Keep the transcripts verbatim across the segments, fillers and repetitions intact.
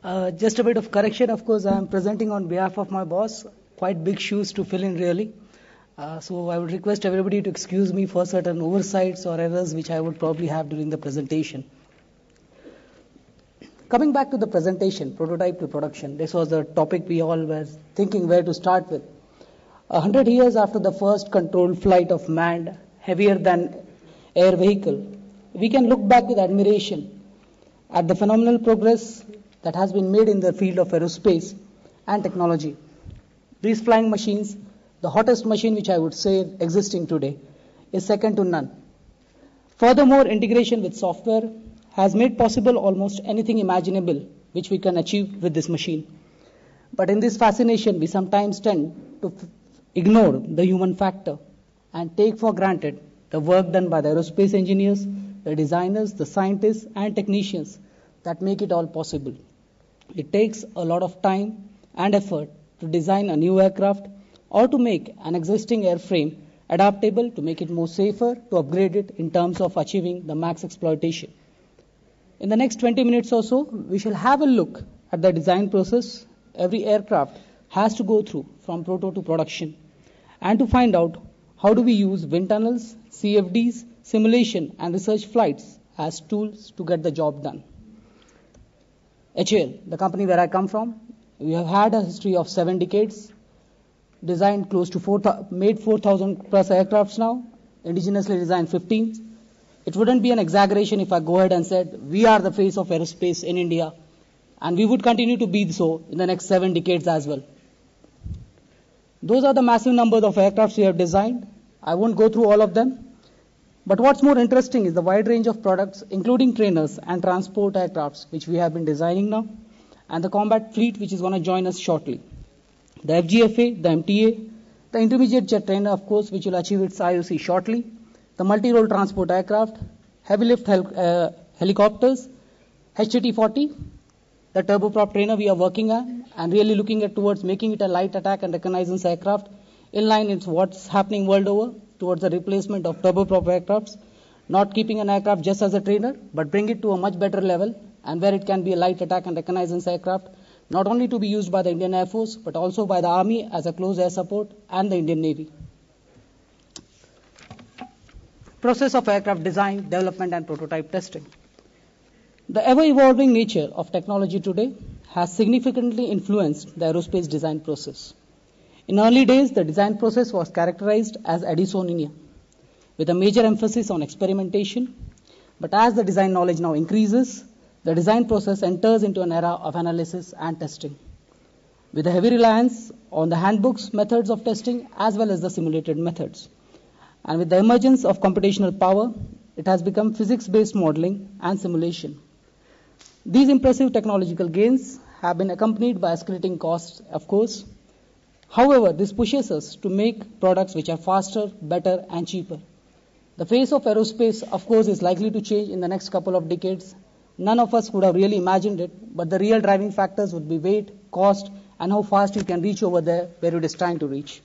Uh, just a bit of correction, of course, I am presenting on behalf of my boss. Quite big shoes to fill in, really. Uh, so I would request everybody to excuse me for certain oversights or errors which I would probably have during the presentation. Coming back to the presentation, prototype to production, this was the topic we all were thinking where to start with. A hundred years after the first controlled flight of manned, heavier than air vehicle, we can look back with admiration at the phenomenal progress that has been made in the field of aerospace and technology. These flying machines, the hottest machine which I would say existing today, is second to none. Furthermore, integration with software has made possible almost anything imaginable which we can achieve with this machine. But in this fascination, we sometimes tend to f- ignore the human factor and take for granted the work done by the aerospace engineers, the designers, the scientists, and technicians that make it all possible. It takes a lot of time and effort to design a new aircraft or to make an existing airframe adaptable to make it more safer, to upgrade it in terms of achieving the max exploitation. In the next twenty minutes or so, we shall have a look at the design process every aircraft has to go through from proto to production, and to find out how do we use wind tunnels, C F Ds, simulation and research flights as tools to get the job done. H A L, the company where I come from, we have had a history of seven decades, designed close to four, made four thousand plus aircrafts now, indigenously designed fifteen. It wouldn't be an exaggeration if I go ahead and said we are the face of aerospace in India, and we would continue to be so in the next seven decades as well. Those are the massive numbers of aircrafts we have designed. I won't go through all of them. But what's more interesting is the wide range of products, including trainers and transport aircrafts, which we have been designing now, and the combat fleet, which is going to join us shortly. The F G F A, the M T A, the intermediate jet trainer, of course, which will achieve its I O C shortly, the multi-role transport aircraft, heavy lift hel- uh, helicopters, H T T forty, the turboprop trainer we are working on, and really looking at towards making it a light attack and reconnaissance aircraft, in line with what's happening world over, towards the replacement of turboprop aircrafts, not keeping an aircraft just as a trainer, but bring it to a much better level, and where it can be a light attack and reconnaissance aircraft, not only to be used by the Indian Air Force, but also by the Army as a close air support and the Indian Navy. Process of aircraft design, development, and prototype testing. The ever-evolving nature of technology today has significantly influenced the aerospace design process. In early days, the design process was characterized as Addisonian, with a major emphasis on experimentation. But as the design knowledge now increases, the design process enters into an era of analysis and testing, with a heavy reliance on the handbooks, methods of testing, as well as the simulated methods. And with the emergence of computational power, it has become physics-based modeling and simulation. These impressive technological gains have been accompanied by escalating costs, of course. However, this pushes us to make products which are faster, better, and cheaper. The face of aerospace, of course, is likely to change in the next couple of decades. None of us would have really imagined it, but the real driving factors would be weight, cost, and how fast you can reach over there where it is trying to reach.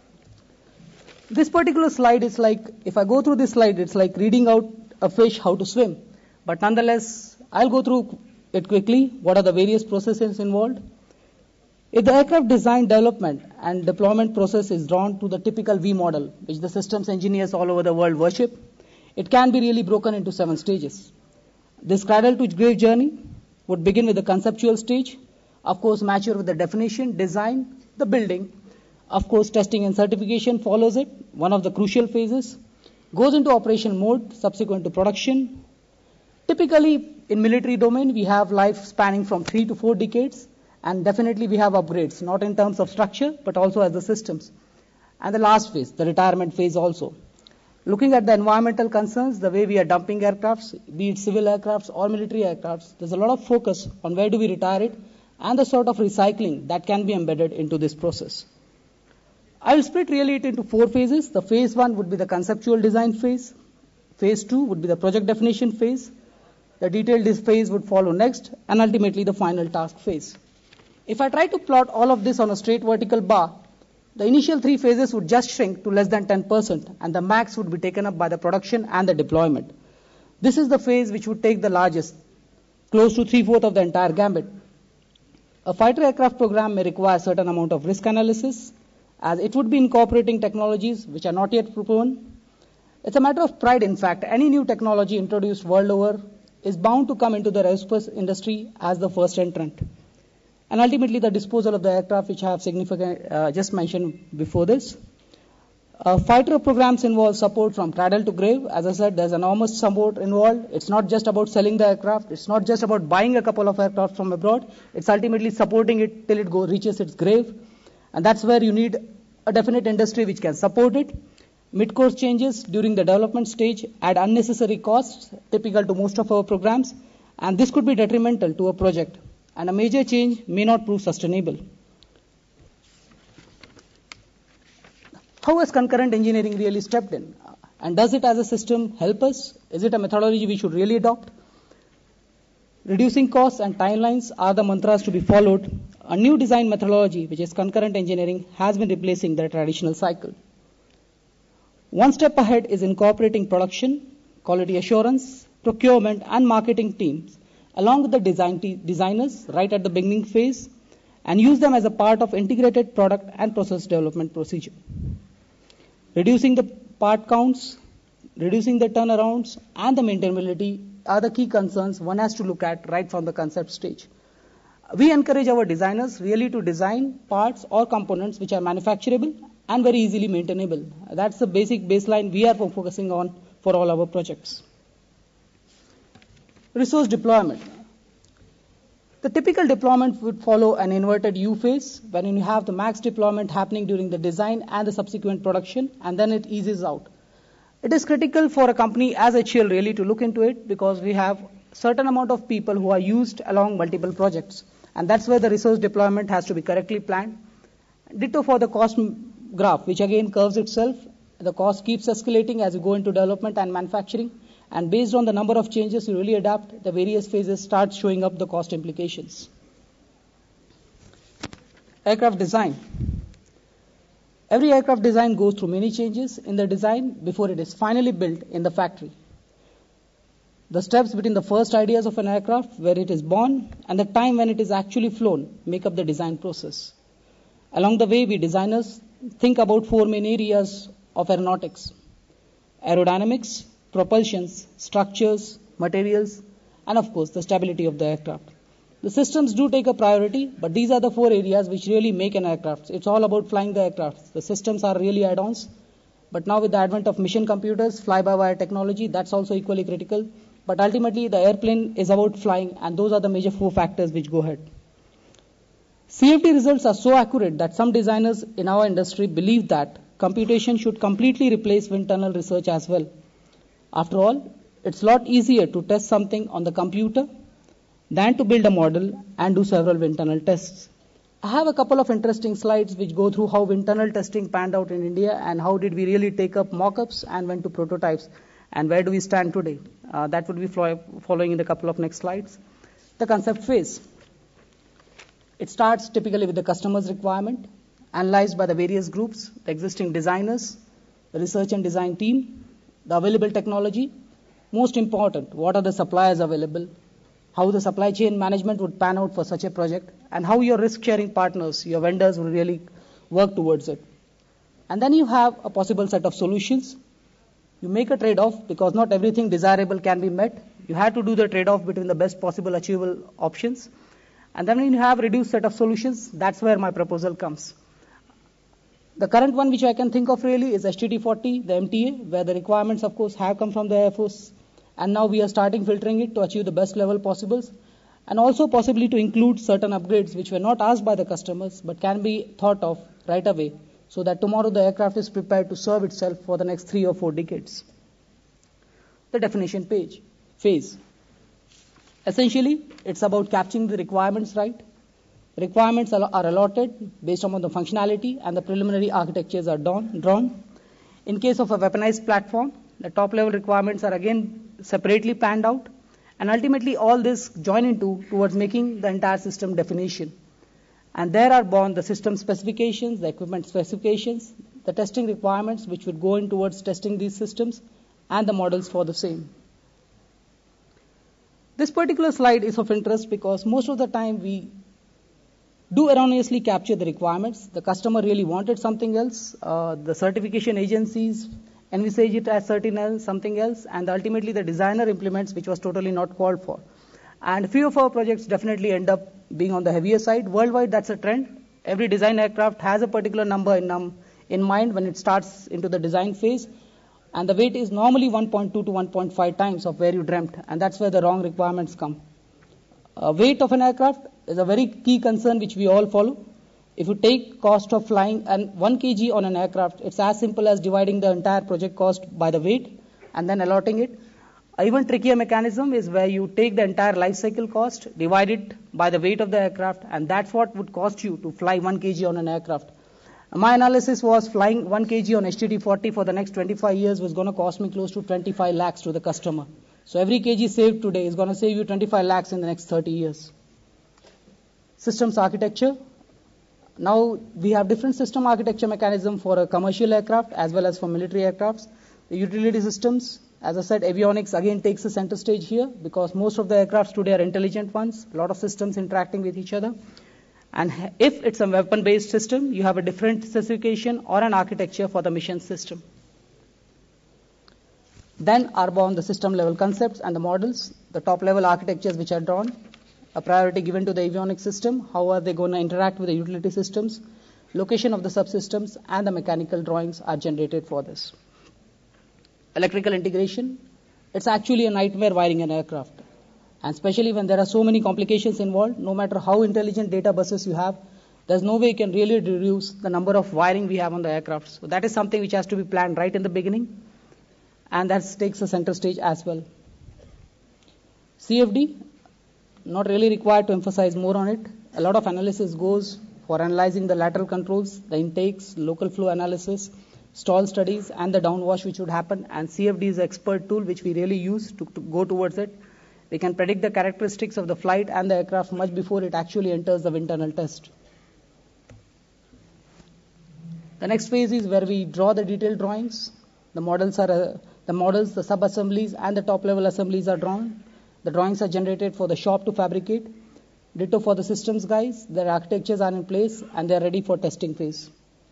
This particular slide is like, if I go through this slide, it's like reading out a fish how to swim. But nonetheless, I'll go through it quickly. What are the various processes involved? If the aircraft design, development, and deployment process is drawn to the typical V model, which the systems engineers all over the world worship, it can be really broken into seven stages. This cradle to grave journey would begin with the conceptual stage, of course mature with the definition, design, the building. Of course, testing and certification follows it, one of the crucial phases, goes into operation mode, subsequent to production. Typically, in military domain, we have life spanning from three to four decades, and definitely we have upgrades, not in terms of structure, but also as the systems. And the last phase, the retirement phase also. Looking at the environmental concerns, the way we are dumping aircrafts, be it civil aircrafts or military aircrafts, there's a lot of focus on where do we retire it, and the sort of recycling that can be embedded into this process. I will split really it into four phases. The phase one would be the conceptual design phase. Phase two would be the project definition phase. The detailed phase would follow next, and ultimately the final task phase. If I try to plot all of this on a straight vertical bar, the initial three phases would just shrink to less than ten percent, and the max would be taken up by the production and the deployment. This is the phase which would take the largest, close to three-fourths of the entire gambit. A fighter aircraft program may require a certain amount of risk analysis, as it would be incorporating technologies which are not yet proven. It's a matter of pride, in fact. Any new technology introduced world over is bound to come into the aerospace industry as the first entrant. And ultimately, the disposal of the aircraft, which I have significant, uh, just mentioned before this. Uh, fighter programs involve support from cradle to grave. As I said, there's enormous support involved. It's not just about selling the aircraft. It's not just about buying a couple of aircraft from abroad. It's ultimately supporting it till it go, reaches its grave. And that's where you need a definite industry which can support it. Mid-course changes during the development stage add unnecessary costs, typical to most of our programs, and this could be detrimental to a project, and a major change may not prove sustainable. How has concurrent engineering really stepped in? And does it as a system help us? Is it a methodology we should really adopt? Reducing costs and timelines are the mantras to be followed. A new design methodology, which is concurrent engineering, has been replacing the traditional cycle. One step ahead is incorporating production, quality assurance, procurement, and marketing teams, along with the design te- designers right at the beginning phase, and use them as a part of integrated product and process development procedure. Reducing the part counts, reducing the turnarounds, and the maintainability are the key concerns one has to look at right from the concept stage. We encourage our designers really to design parts or components which are manufacturable and very easily maintainable. That's the basic baseline we are focusing on for all our projects. Resource deployment. The typical deployment would follow an inverted U phase, wherein you have the max deployment happening during the design and the subsequent production, and then it eases out. It is critical for a company as H C L really to look into it, because we have certain amount of people who are used along multiple projects, and that's where the resource deployment has to be correctly planned. Ditto for the cost graph, which again curves itself. The cost keeps escalating as you go into development and manufacturing, and based on the number of changes you really adapt, the various phases start showing up the cost implications. Aircraft design. Every aircraft design goes through many changes in the design before it is finally built in the factory. The steps between the first ideas of an aircraft, where it is born, and the time when it is actually flown, make up the design process. Along the way, we designers think about four main areas of aeronautics: aerodynamics, propulsions, structures, materials, and of course the stability of the aircraft. The systems do take a priority, but these are the four areas which really make an aircraft. It's all about flying the aircraft. The systems are really add-ons, but now with the advent of mission computers, fly-by-wire technology, that's also equally critical. But ultimately the airplane is about flying, and those are the major four factors which go ahead. C F D results are so accurate that some designers in our industry believe that computation should completely replace wind tunnel research as well. After all, it's a lot easier to test something on the computer than to build a model and do several wind tunnel tests. I have a couple of interesting slides which go through how wind tunnel testing panned out in India and how did we really take up mock-ups and went to prototypes, and where do we stand today. Uh, that would be following in the couple of next slides. The concept phase. It starts typically with the customer's requirement, analyzed by the various groups, the existing designers, the research and design team, the available technology. Most important, what are the suppliers available, how the supply chain management would pan out for such a project, and how your risk-sharing partners, your vendors, will really work towards it. And then you have a possible set of solutions. You make a trade-off, because not everything desirable can be met. You have to do the trade-off between the best possible achievable options. And then when you have reduced set of solutions, that's where my proposal comes. The current one which I can think of really is H T T forty, the M T A, where the requirements of course have come from the Air Force, and now we are starting filtering it to achieve the best level possibles, and also possibly to include certain upgrades which were not asked by the customers but can be thought of right away, so that tomorrow the aircraft is prepared to serve itself for the next three or four decades. The definition page, phase. Essentially, it's about capturing the requirements right. Requirements are allotted based on the functionality, and the preliminary architectures are drawn. In case of a weaponized platform, the top level requirements are again separately planned out, and ultimately all this join into towards making the entire system definition. And there are born the system specifications, the equipment specifications, the testing requirements which would go in towards testing these systems, and the models for the same. This particular slide is of interest because most of the time we do erroneously capture the requirements. The customer really wanted something else. Uh, the certification agencies envisage it as certain else, something else, and ultimately the designer implements which was totally not called for. And few of our projects definitely end up being on the heavier side. Worldwide, that's a trend. Every design aircraft has a particular number in, um, in mind when it starts into the design phase. And the weight is normally one point two to one point five times of where you dreamt. And that's where the wrong requirements come. Uh, weight of an aircraft is a very key concern which we all follow. If you take cost of flying and one kilogram on an aircraft, it's as simple as dividing the entire project cost by the weight and then allotting it. A even trickier mechanism is where you take the entire life cycle cost, divide it by the weight of the aircraft, and that's what would cost you to fly one kilogram on an aircraft. My analysis was flying one kilogram on H T T forty for the next twenty-five years was going to cost me close to twenty-five lakhs to the customer. So every kg saved today is going to save you twenty-five lakhs in the next thirty years. Systems architecture. Now we have different system architecture mechanism for a commercial aircraft as well as for military aircrafts. The utility systems, as I said, avionics again takes the center stage here because most of the aircrafts today are intelligent ones, a lot of systems interacting with each other. And if it's a weapon-based system, you have a different specification or an architecture for the mission system. Then are born the system level concepts and the models, the top level architectures which are drawn, a priority given to the avionics system, how are they going to interact with the utility systems, location of the subsystems, and the mechanical drawings are generated for this. Electrical integration, it's actually a nightmare wiring an aircraft. And especially when there are so many complications involved, no matter how intelligent data buses you have, there's no way you can really reduce the number of wiring we have on the aircraft. So that is something which has to be planned right in the beginning. And that takes a center stage as well. C F D, not really required to emphasize more on it. A lot of analysis goes for analyzing the lateral controls, the intakes, local flow analysis, stall studies, and the downwash which would happen. And C F D is an expert tool which we really use to, to go towards it. We can predict the characteristics of the flight and the aircraft much before it actually enters the wind tunnel test. The next phase is where we draw the detailed drawings. The models are uh, the models, the sub-assemblies, and the top-level assemblies are drawn. The drawings are generated for the shop to fabricate. Ditto for the systems guys. Their architectures are in place and they are ready for testing phase.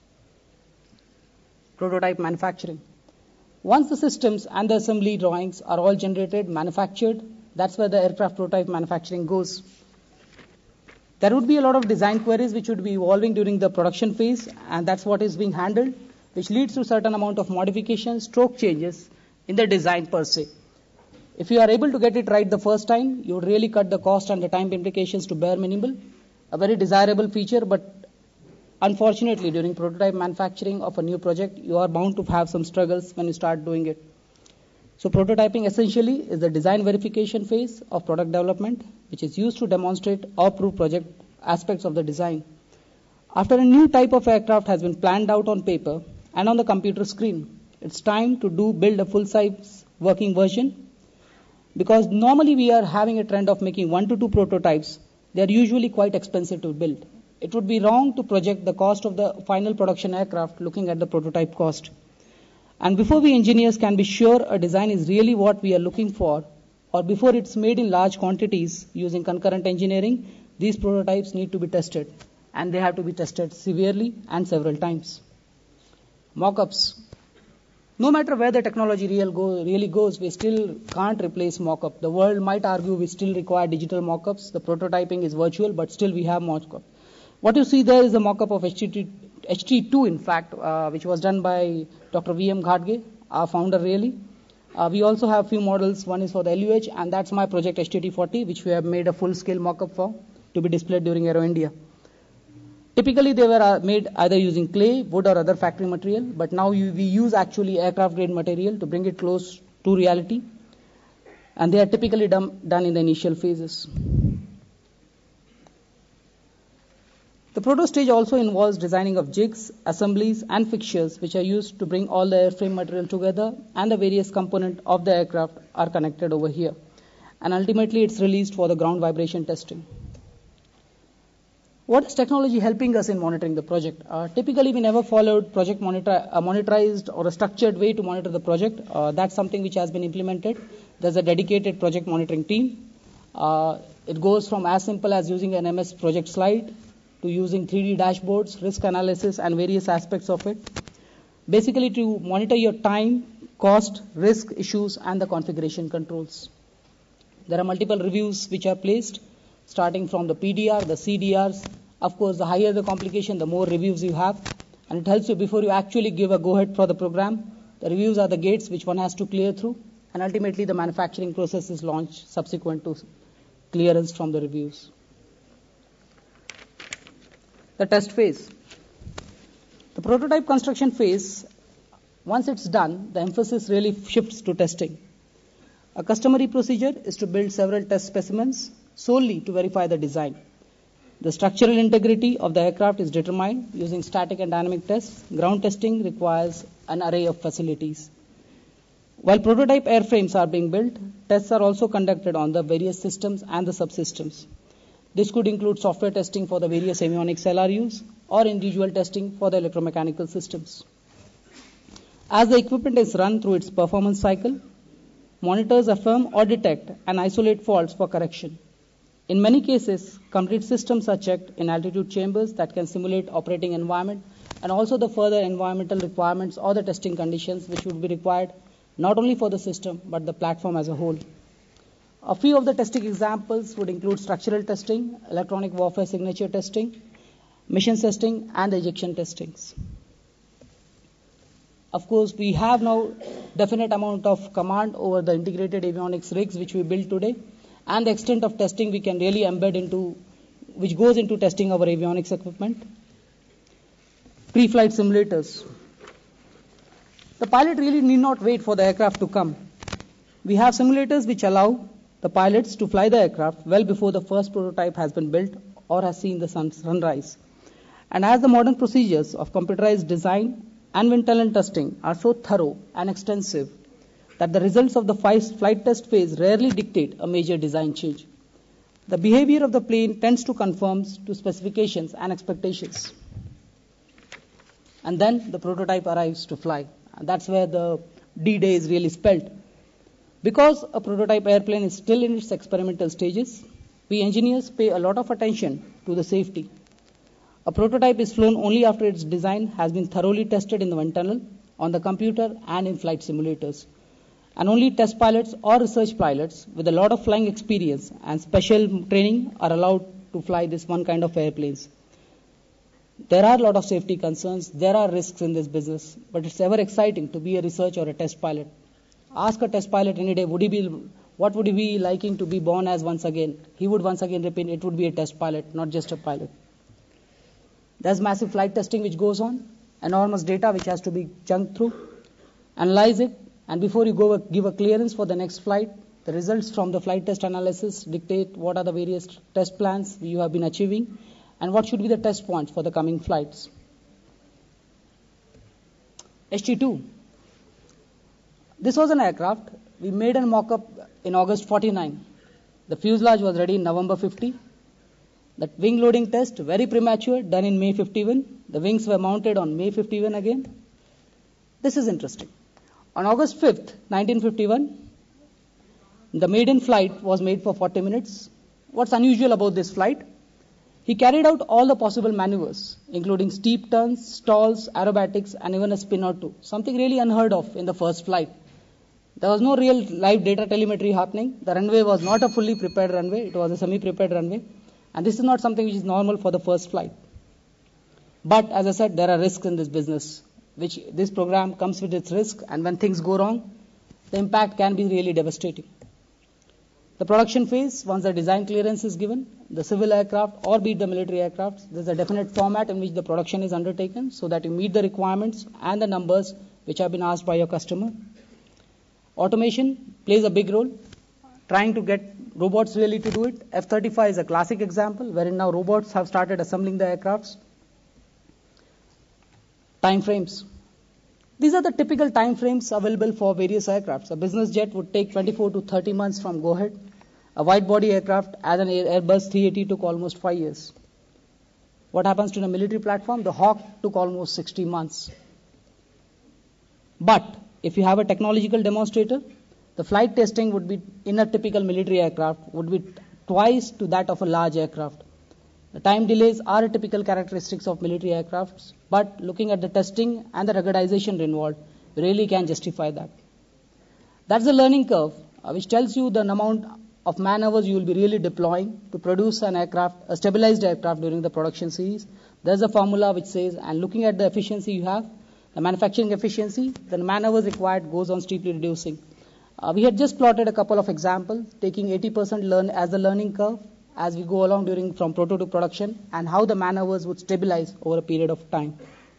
Prototype manufacturing. Once the systems and the assembly drawings are all generated, manufactured, that's where the aircraft prototype manufacturing goes. There would be a lot of design queries which would be evolving during the production phase, and that's what is being handled, which leads to certain amount of modifications, stroke changes in the design per se. If you are able to get it right the first time, you would really cut the cost and the time implications to bare minimal. A very desirable feature, but unfortunately during prototype manufacturing of a new project, you are bound to have some struggles when you start doing it. So prototyping essentially is the design verification phase of product development, which is used to demonstrate or prove project aspects of the design. After a new type of aircraft has been planned out on paper and on the computer screen, it's time to do build a full-size working version. Because normally we are having a trend of making one to two prototypes, they are usually quite expensive to build. It would be wrong to project the cost of the final production aircraft looking at the prototype cost. And before we engineers can be sure a design is really what we are looking for, or before it's made in large quantities using concurrent engineering, these prototypes need to be tested. And they have to be tested severely and several times. Mock-ups. No matter where the technology real go, really goes, we still can't replace mock-up. The world might argue we still require digital mock-ups. The prototyping is virtual, but still we have mock-up. What you see there is a mock-up of H T two, in fact, uh, which was done by Doctor V M Ghadge, our founder really. Uh, we also have few models. One is for the L U H, and that's my project H T T forty, which we have made a full-scale mock-up for to be displayed during Aero India. Typically, they were made either using clay, wood, or other factory material, but now you, we use actually aircraft-grade material to bring it close to reality, and they are typically done, done in the initial phases. The proto stage also involves designing of jigs, assemblies, and fixtures which are used to bring all the airframe material together, and the various components of the aircraft are connected over here. And ultimately, it's released for the ground vibration testing. What is technology helping us in monitoring the project? Uh, typically, we never followed project monitor, uh, monitorized or a structured way to monitor the project. Uh, that's something which has been implemented. There's a dedicated project monitoring team. Uh, it goes from as simple as using an M S project slide to using three D dashboards, risk analysis, and various aspects of it. Basically to monitor your time, cost, risk issues, and the configuration controls. There are multiple reviews which are placed, starting from the P D R, the C D Rs. Of course, the higher the complication, the more reviews you have. And it helps you before you actually give a go-ahead for the program. The reviews are the gates which one has to clear through. And ultimately, the manufacturing process is launched subsequent to clearance from the reviews. The test phase. The prototype construction phase, once it's done, the emphasis really shifts to testing. A customary procedure is to build several test specimens solely to verify the design. The structural integrity of the aircraft is determined using static and dynamic tests. Ground testing requires an array of facilities. While prototype airframes are being built, tests are also conducted on the various systems and the subsystems. This could include software testing for the various avionics L R Us or individual testing for the electromechanical systems. As the equipment is run through its performance cycle, monitors affirm or detect and isolate faults for correction. In many cases, complete systems are checked in altitude chambers that can simulate operating environment and also the further environmental requirements or the testing conditions which would be required not only for the system but the platform as a whole. A few of the testing examples would include structural testing, electronic warfare signature testing, mission testing, and the ejection testings. Of course, we have now definite amount of command over the integrated avionics rigs which we build today, and the extent of testing we can really embed into, which goes into testing our avionics equipment. Pre-flight simulators. The pilot really need not wait for the aircraft to come. We have simulators which allow the pilots to fly the aircraft well before the first prototype has been built or has seen the sun, sunrise. And as the modern procedures of computerized design and wind tunnel testing are so thorough and extensive that the results of the flight test phase rarely dictate a major design change. The behavior of the plane tends to conform to specifications and expectations. And then the prototype arrives to fly. And that's where the D-Day is really spelled. Because a prototype airplane is still in its experimental stages, we engineers pay a lot of attention to the safety. A prototype is flown only after its design has been thoroughly tested in the wind tunnel, on the computer, and in flight simulators. And only test pilots or research pilots with a lot of flying experience and special training are allowed to fly this one kind of airplanes. There are a lot of safety concerns, there are risks in this business, but it's ever exciting to be a research or a test pilot. Ask a test pilot any day, would he be, what would he be liking to be born as once again? He would once again repeat, it would be a test pilot, not just a pilot. There's massive flight testing which goes on, enormous data which has to be chunked through, analyze it, and before you go give a clearance for the next flight, the results from the flight test analysis dictate what are the various test plans you have been achieving and what should be the test points for the coming flights. H T two. This was an aircraft. We made a mock-up in August forty-nine. The fuselage was ready in November fifty. The wing loading test, very premature, done in May fifty-one. The wings were mounted on May fifty-one again. This is interesting. On August fifth, nineteen fifty-one, the maiden flight was made for forty minutes. What's unusual about this flight? He carried out all the possible maneuvers, including steep turns, stalls, aerobatics, and even a spin or two. Something really unheard of in the first flight. There was no real live data telemetry happening. The runway was not a fully prepared runway. It was a semi-prepared runway. And this is not something which is normal for the first flight. But as I said, there are risks in this business, which this program comes with its risk. And when things go wrong, the impact can be really devastating. The production phase, once the design clearance is given, the civil aircraft or be it the military aircraft, there's a definite format in which the production is undertaken so that you meet the requirements and the numbers which have been asked by your customer. Automation plays a big role, trying to get robots really to do it. F thirty-five is a classic example, wherein now robots have started assembling the aircrafts. Time frames. These are the typical time frames available for various aircrafts. A business jet would take twenty-four to thirty months from go-ahead. A wide-body aircraft, as an Airbus three eighty, took almost five years. What happens to a military platform? The Hawk took almost sixty months. But if you have a technological demonstrator, the flight testing would be, in a typical military aircraft, would be twice to that of a large aircraft. The time delays are typical characteristics of military aircrafts, but looking at the testing and the ruggedization involved, we really can justify that. That's the learning curve, uh, which tells you the amount of man hours you will be really deploying to produce an aircraft, a stabilized aircraft during the production series. There's a formula which says, and looking at the efficiency you have, the manufacturing efficiency, the man hours required goes on steeply reducing. Uh, we had just plotted a couple of examples, taking eighty percent learn as the learning curve as we go along during from proto to production, and how the man hours would stabilize over a period of time.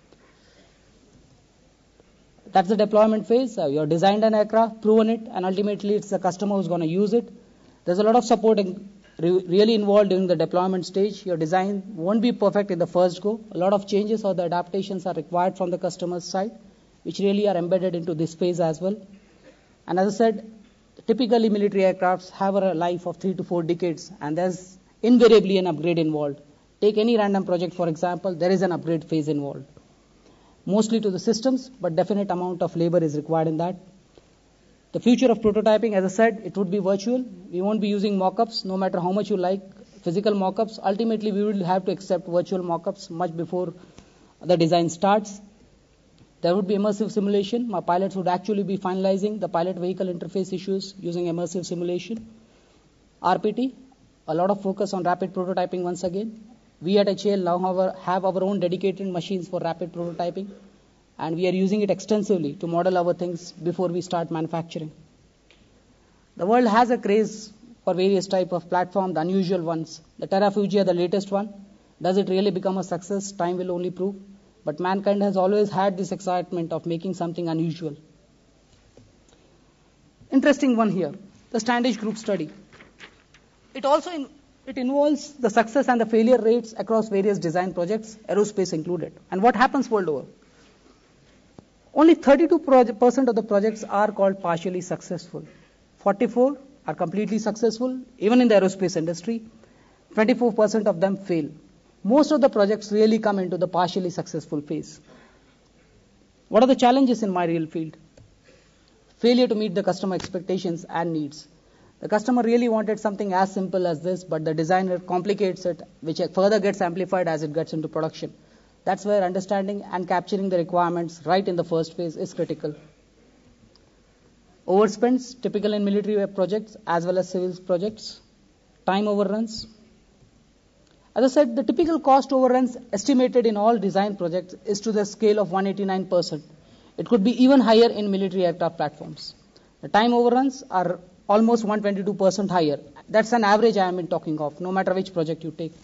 That's the deployment phase. Uh, you've designed an aircraft, proven it, and ultimately it's the customer who's going to use it. There's a lot of support in, re, really involved during the deployment stage. Your design won't be perfect in the first go. A lot of changes or the adaptations are required from the customer's side, which really are embedded into this phase as well. And as I said, typically military aircrafts have a life of three to four decades, and there's invariably an upgrade involved. Take any random project, for example, there is an upgrade phase involved. Mostly to the systems, but definite amount of labor is required in that. The future of prototyping, as I said, it would be virtual. We won't be using mock-ups, no matter how much you like physical mock-ups. Ultimately, we will have to accept virtual mock-ups much before the design starts. There would be immersive simulation. My pilots would actually be finalizing the pilot vehicle interface issues using immersive simulation. R P T, a lot of focus on rapid prototyping once again. We at H A L now have our, have our own dedicated machines for rapid prototyping, and we are using it extensively to model our things before we start manufacturing. The world has a craze for various type of platform, the unusual ones. The Terrafugia, the latest one. Does it really become a success? Time will only prove. But mankind has always had this excitement of making something unusual. Interesting one here, the Standish Group study. It also in, it involves the success and the failure rates across various design projects, aerospace included. And what happens world over? Only thirty-two percent of the projects are called partially successful. forty-four are completely successful, even in the aerospace industry. twenty-four percent of them fail. Most of the projects really come into the partially successful phase. What are the challenges in my real field? Failure to meet the customer expectations and needs. The customer really wanted something as simple as this, but the designer complicates it, which further gets amplified as it gets into production. That's where understanding and capturing the requirements right in the first phase is critical. Overspends, typical in military projects as well as civil projects. Time overruns. As I said, the typical cost overruns estimated in all design projects is to the scale of one hundred eighty-nine percent. It could be even higher in military aircraft platforms. The time overruns are almost one hundred twenty-two percent higher. That's an average I am talking of, no matter which project you take.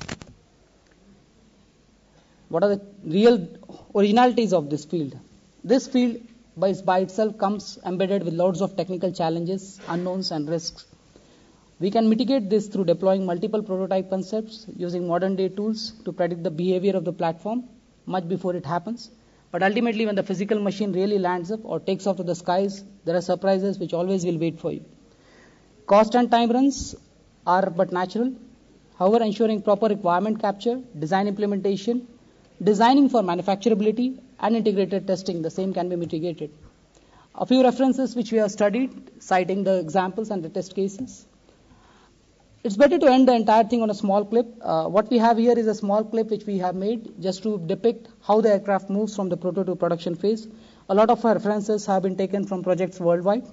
What are the real originalities of this field? This field by, by itself comes embedded with loads of technical challenges, unknowns and risks. We can mitigate this through deploying multiple prototype concepts using modern day tools to predict the behavior of the platform much before it happens. But ultimately, when the physical machine really lands up or takes off to the skies, there are surprises which always will wait for you. Cost and time runs are but natural. However, ensuring proper requirement capture, design implementation, designing for manufacturability and integrated testing, the same can be mitigated. A few references which we have studied, citing the examples and the test cases. It's better to end the entire thing on a small clip. Uh, what we have here is a small clip which we have made just to depict how the aircraft moves from the proto to production phase. A lot of our references have been taken from projects worldwide.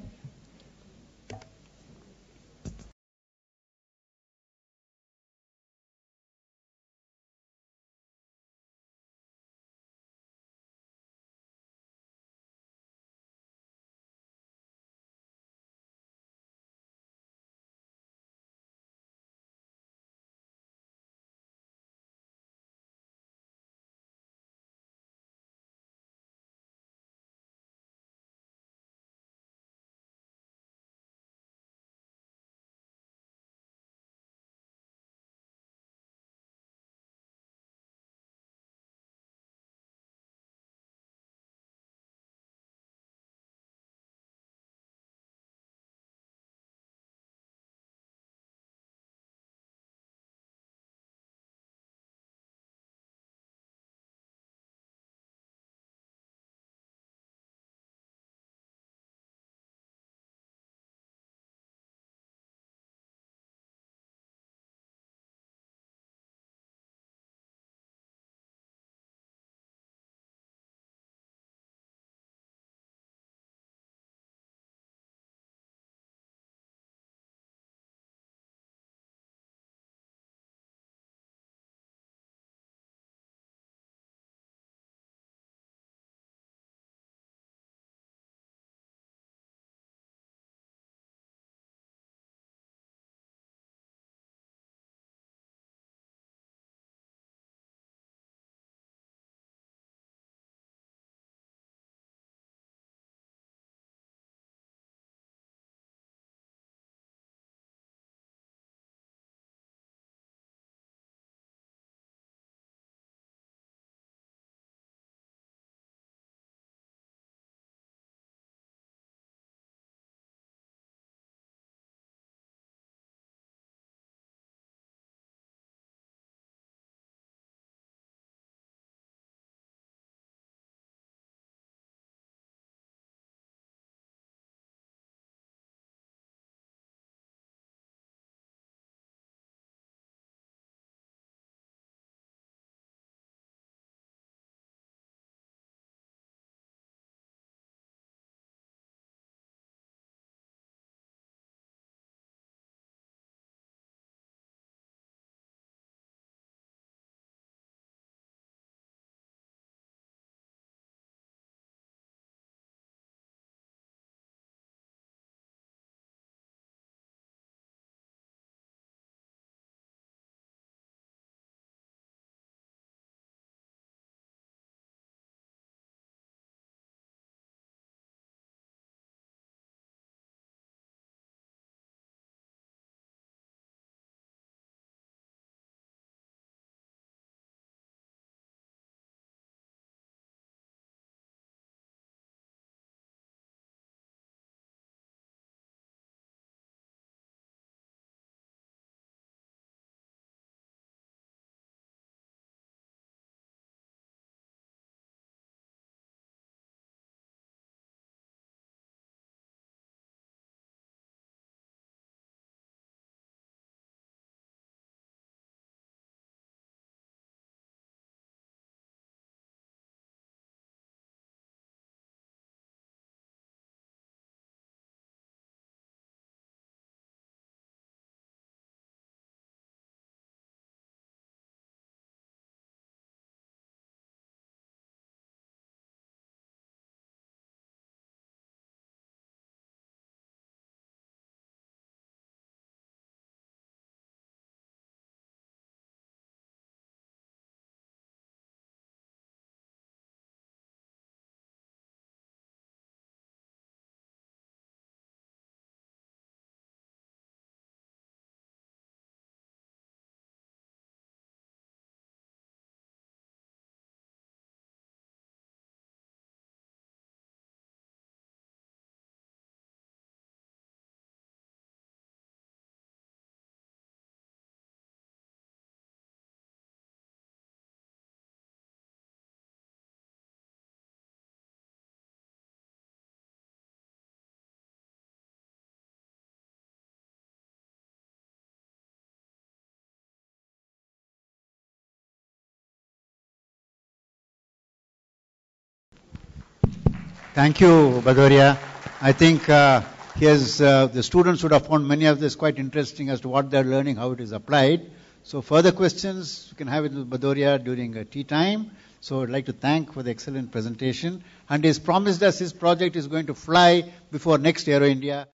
Thank you, Bhadoria. I think uh, here's, uh, the students would have found many of this quite interesting as to what they're learning, how it is applied. So further questions you can have it with Bhadoria during uh, tea time. So I'd like to thank for the excellent presentation. And he's promised us his project is going to fly before next Aero India.